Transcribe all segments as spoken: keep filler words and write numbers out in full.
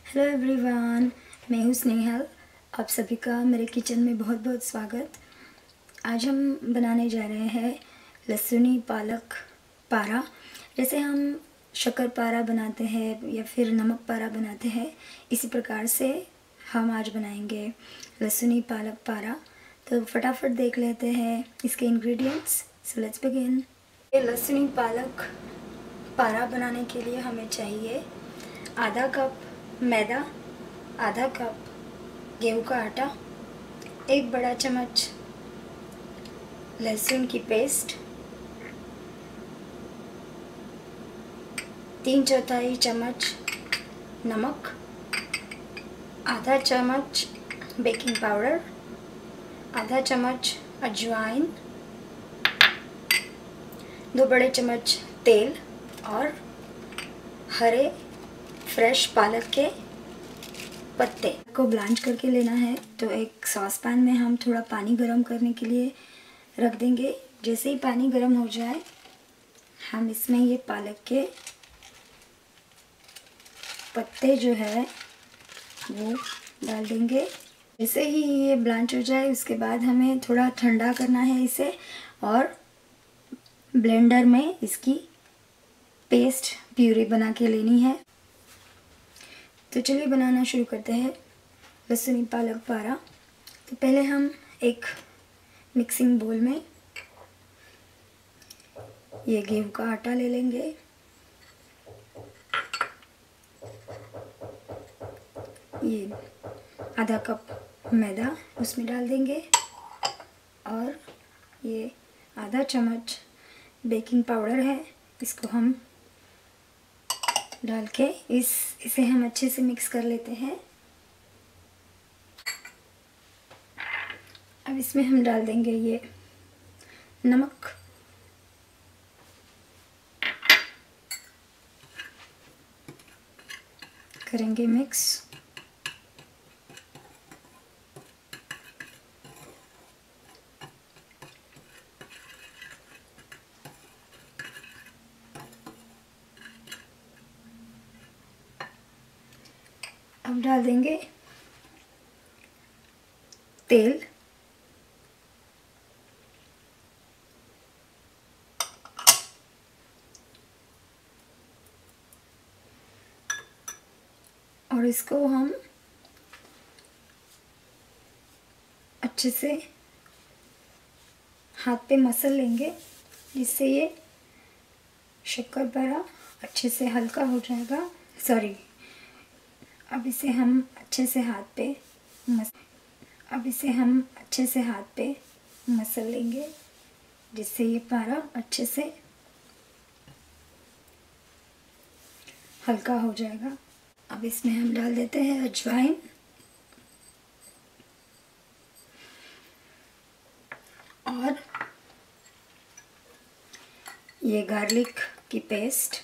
Hello everyone, मैं हूँ स्नेहल। आप सभी का मेरे किचन में बहुत बहुत स्वागत। आज हम बनाने जा रहे हैं लहसुनी पालक पारा। जैसे हम शक्कर पारा बनाते हैं या फिर नमक पारा बनाते हैं, इसी प्रकार से हम आज बनाएंगे लहसुनी पालक पारा। तो फटाफट देख लेते हैं इसके इंग्रेडिएंट्स। So let's begin. ये लहसुनी पालक पारा बनाने के लिए हमें चाहिए आधा कप मैदा, आधा कप गेहूं का आटा, एक बड़ा चम्मच लहसुन की पेस्ट, तीन चौथाई चम्मच नमक, आधा चम्मच बेकिंग पाउडर, आधा चम्मच अजवाइन, दो बड़े चम्मच तेल और हरे फ्रेश पालक के पत्ते को ब्लांच करके लेना है। तो एक सॉस पैन में हम थोड़ा पानी गरम करने के लिए रख देंगे। जैसे ही पानी गरम हो जाए, हम इसमें ये पालक के पत्ते जो है वो डाल देंगे। जैसे ही ये ब्लांच हो जाए, उसके बाद हमें थोड़ा ठंडा करना है इसे और ब्लेंडर में इसकी पेस्ट प्यूरी बना के लेनी है। तो चलिए बनाना शुरू करते हैं लहसुनी पालक पारा। तो पहले हम एक मिक्सिंग बोल में ये गेहूं का आटा ले लेंगे, ये आधा कप मैदा उसमें डाल देंगे और ये आधा चम्मच बेकिंग पाउडर है, इसको हम डाल के इस इसे हम अच्छे से मिक्स कर लेते हैं। अब इसमें हम डाल देंगे ये नमक, करेंगे मिक्स। अब डाल देंगे तेल, और इसको हम अच्छे से हाथ पे मसल लेंगे, जिससे ये शक्कर पारा अच्छे से हल्का हो जाएगा। सॉरी अब इसे हम अच्छे से हाथ पे मस अब इसे हम अच्छे से हाथ पे मसल लेंगे, जिससे ये पारा अच्छे से हल्का हो जाएगा। अब इसमें हम डाल देते हैं अजवाइन और ये गार्लिक की पेस्ट।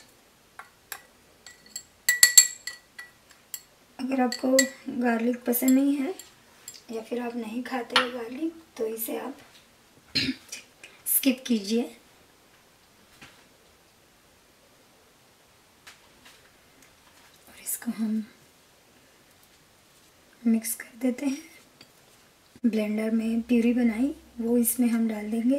अगर आपको गार्लिक पसंद नहीं है या फिर आप नहीं खाते हो गार्लिक, तो इसे आप स्किप कीजिए। और इसको हम मिक्स कर देते हैं। ब्लेंडर में प्यूरी बनाई वो इसमें हम डाल देंगे।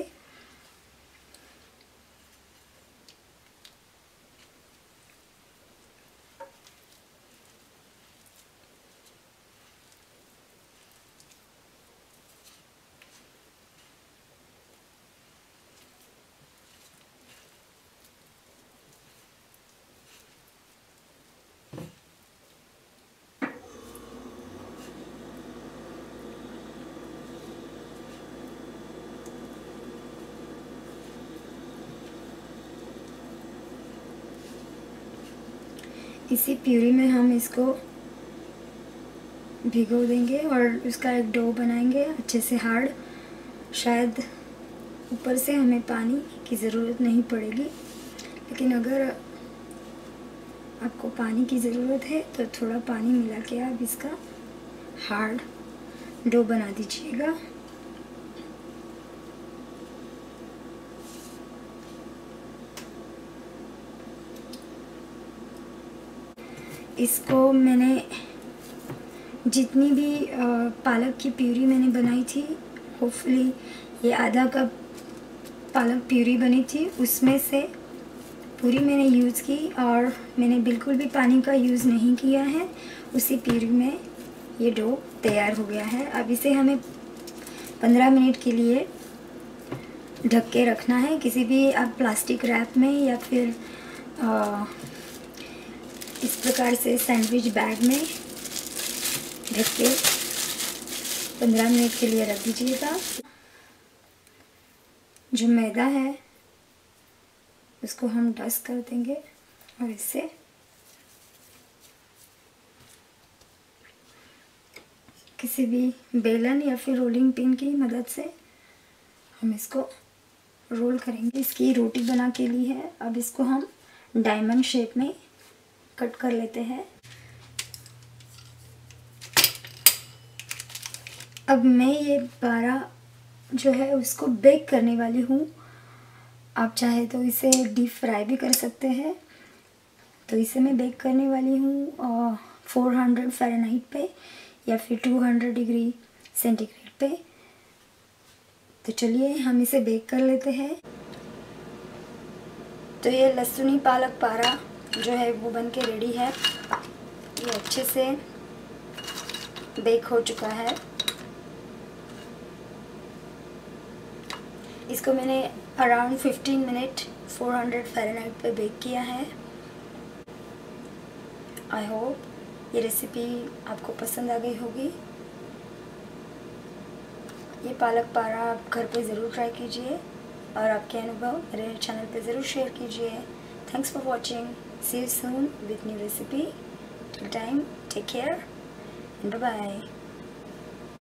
इसी प्यूरी में हम इसको भिगो देंगे और उसका एक डो बनाएंगे अच्छे से हार्ड। शायद ऊपर से हमें पानी की ज़रूरत नहीं पड़ेगी, लेकिन अगर आपको पानी की ज़रूरत है तो थोड़ा पानी मिला के आप इसका हार्ड डो बना दीजिएगा। इसको मैंने जितनी भी पालक की प्यूरी मैंने बनाई थी, होपफुली ये आधा कप पालक प्यूरी बनी थी, उसमें से पूरी मैंने यूज़ की और मैंने बिल्कुल भी पानी का यूज़ नहीं किया है। उसी प्यूरी में ये डो तैयार हो गया है। अब इसे हमें पंद्रह मिनट के लिए ढक के रखना है, किसी भी आप प्लास्टिक रैप में या फिर आ, इस प्रकार से सैंडविच बैग में ढक के पंद्रह मिनट के लिए रख दीजिएगा। जो मैदा है उसको हम डस्ट कर देंगे और इससे किसी भी बेलन या फिर रोलिंग पिन की मदद से हम इसको रोल करेंगे। इसकी रोटी बना के ली है, अब इसको हम डायमंड शेप में कट कर लेते हैं। अब मैं ये पारा जो है उसको बेक करने वाली हूँ। आप चाहे तो इसे डीप फ्राई भी कर सकते हैं। तो इसे मैं बेक करने वाली हूँ फोर हंड्रेड फ़ारेनहाइट पे या फिर टू हंड्रेड डिग्री सेंटीग्रेड पे। तो चलिए हम इसे बेक कर लेते हैं। तो ये लहसुनी पालक पारा जो है वो बन के रेडी है। ये अच्छे से बेक हो चुका है। इसको मैंने around fifteen minute four hundred Fahrenheit पे बेक किया है। आई होप ये रेसिपी आपको पसंद आ गई होगी। ये पालक पारा आप घर पे ज़रूर ट्राई कीजिए और आपके अनुभव मेरे चैनल पे ज़रूर शेयर कीजिए। Thanks for watching. See you soon with new recipe. Till time take care and bye bye.